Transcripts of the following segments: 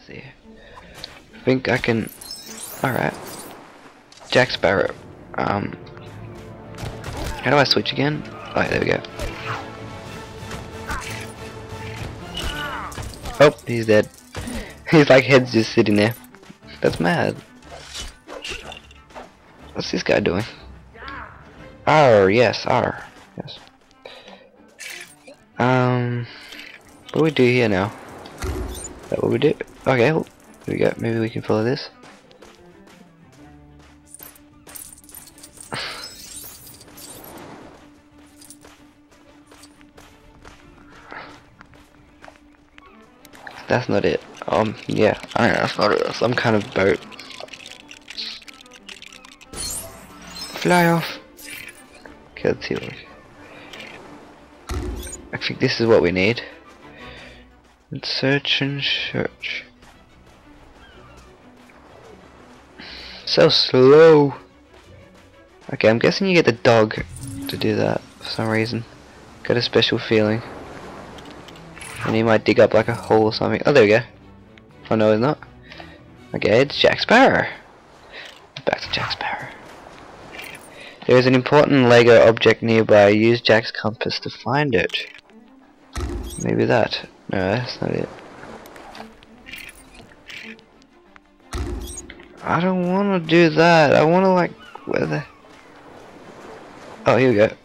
see. I think I can. Alright. Jack Sparrow. How do I switch again? Oh, there we go. Oh, he's dead. He's like head's just sitting there. That's mad. What's this guy doing? R, yes, R. Yes. What do we do here now? Is that what we do? Okay, well, here we go. Maybe we can follow this. That's not it. Yeah, I don't know, that's not it. Some kind of boat. Fly off. Okay, let's see what I think this is what we need. Let's search and search. So slow. Okay, I'm guessing you get the dog to do that for some reason. Got a special feeling. And he might dig up like a hole or something. Oh, there we go. Oh no, it's not. Okay, it's Jack Sparrow. Back to Jack Sparrow. There is an important Lego object nearby. Use Jack's compass to find it. Maybe that. No, that's not it. I don't want to do that. I want to like... Where the... Oh, here we go.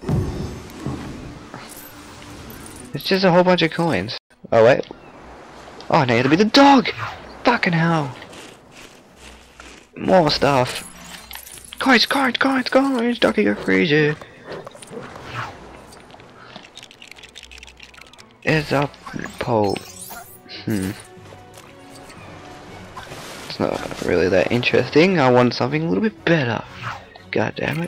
It's just a whole bunch of coins. Oh, wait. Oh, now you have to be the dog! Fucking hell. More stuff. Coins, coins, coins, coins! Ducky, you're crazy. It's up pole. It's not really that interesting. I want something a little bit better. God damn it.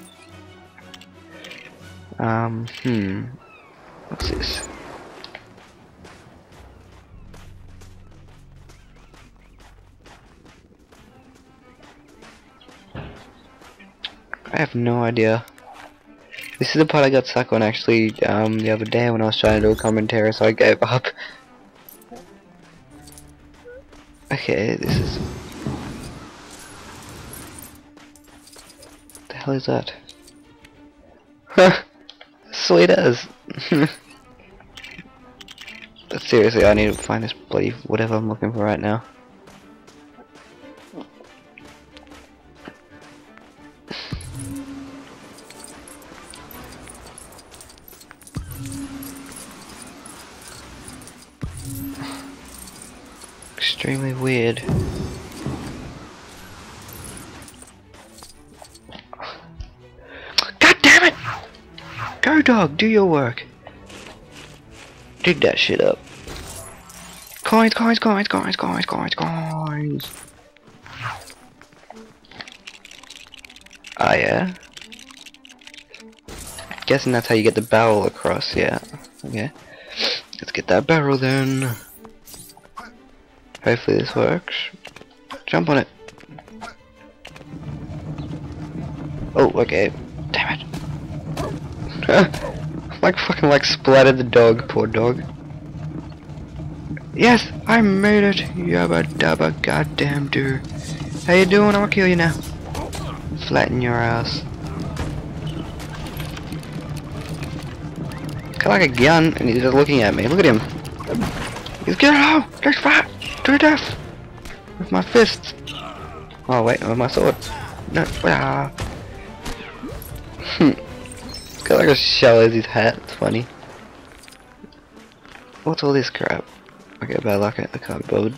What's this? I have no idea. This is the part I got stuck on actually the other day when I was trying to do a commentary, so I gave up. Okay, this is... What the hell is that? Sweet as. But seriously, I need to find this bloody whatever I'm looking for right now. Extremely weird. God damn it! Go dog, do your work. Dig that shit up. Coins, coins, coins, coins, coins, coins, coins. Ah, yeah. Guessing that's how you get the barrel across, yeah. Okay. Let's get that barrel then. Hopefully this works. Jump on it. Oh, okay. Damn it. Like fucking like splattered the dog, poor dog. Yes, I made it. Yabba dabba goddamn dude. How you doing? I'm gonna kill you now. Flatten your ass. Got like a gun and he's just looking at me. Look at him. He's getting out. Let's fight to death with my fists. Oh wait, with my sword. No. Ah. It's got like a shell as his hat. It's funny. What's all this crap? Okay, bad luck. I can't be bothered.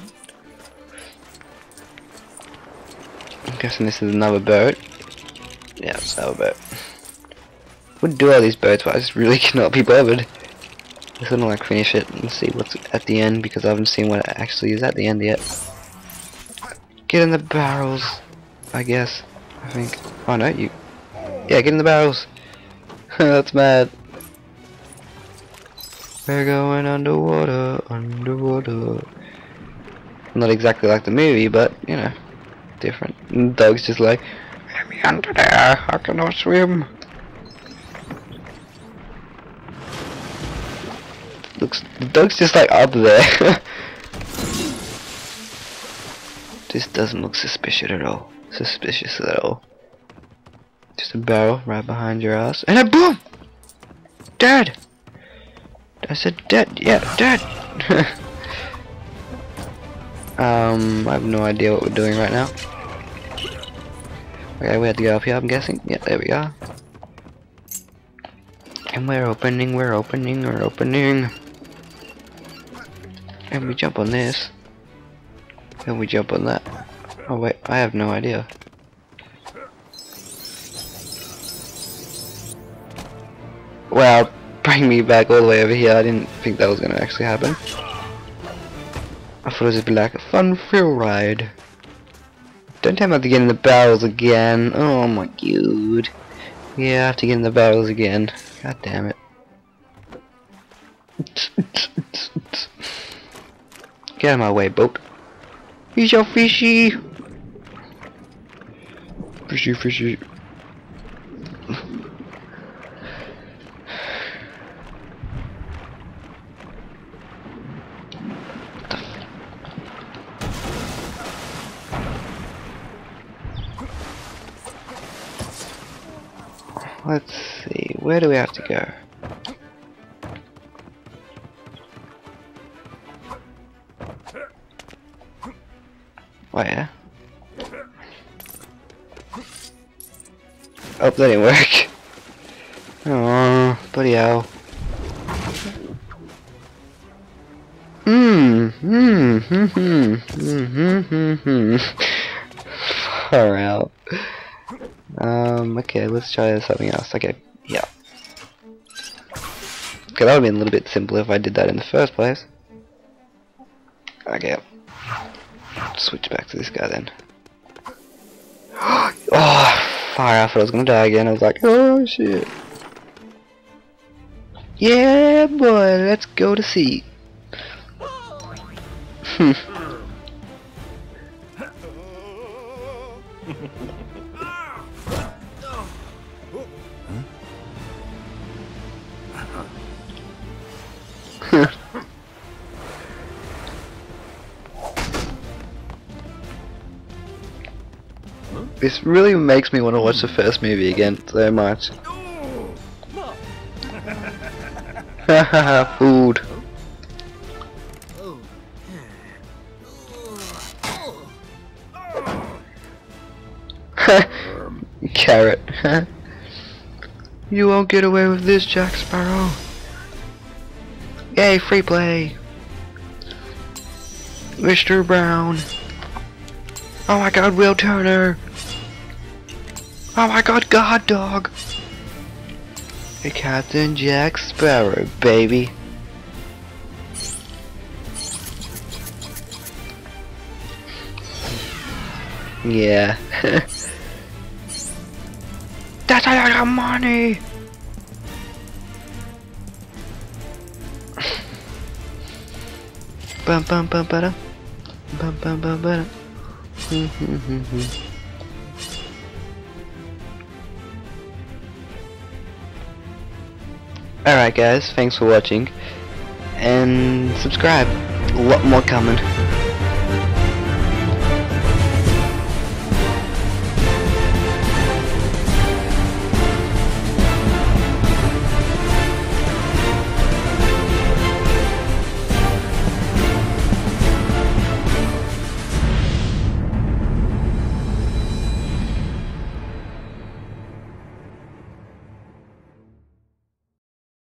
I'm guessing this is another boat. Yeah, it's another boat. Would do all these boats, but I just really cannot be bothered. I'm just gonna like finish it and see what's at the end because I haven't seen what it actually is at the end yet. Get in the barrels, I guess. I think. Oh no, you. Yeah, get in the barrels. That's mad. We're going underwater, underwater. Not exactly like the movie, but you know, different. And the dog's just like, let me under there. I cannot swim. Looks, the dog's just like up there. This doesn't look suspicious at all. Suspicious at all. Just a barrel right behind your ass, and a boom! Dead! I said dead. Yeah, dead! I have no idea what we're doing right now. Okay, we have to go up here, I'm guessing. Yeah, there we are. And we're opening. And we jump on this. And we jump on that. Oh wait, I have no idea. Wow, bring me back all the way over here. I didn't think that was gonna actually happen. I thought it was just be like a fun thrill ride. Don't tell me I have to get in the barrels again. Oh my god. Yeah, I have to get in the barrels again. God damn it. Get out of my way, boat. He's your fishy. Fishy. Let's see, where do we have to go? Where? Oh, that didn't work. Oh, bloody hell. Far out. Okay, let's try something else. Okay, yeah. Okay, that would have been a little bit simpler if I did that in the first place. Okay. Switch back to this guy then. Oh, fire! I thought I was gonna die again. I was like, oh shit. Yeah, boy, let's go to sea. This really makes me want to watch the first movie again so much. Haha, food. Carrot. You won't get away with this, Jack Sparrow. Yay, free play. Mr. Brown. Oh my god, Will Turner. Oh my god, God Dog. Hey, Captain Jack Sparrow, baby. Yeah. That's how I got money. Bum bum bum ba bum bum bum ba. Alright guys, thanks for watching, and subscribe, a lot more coming.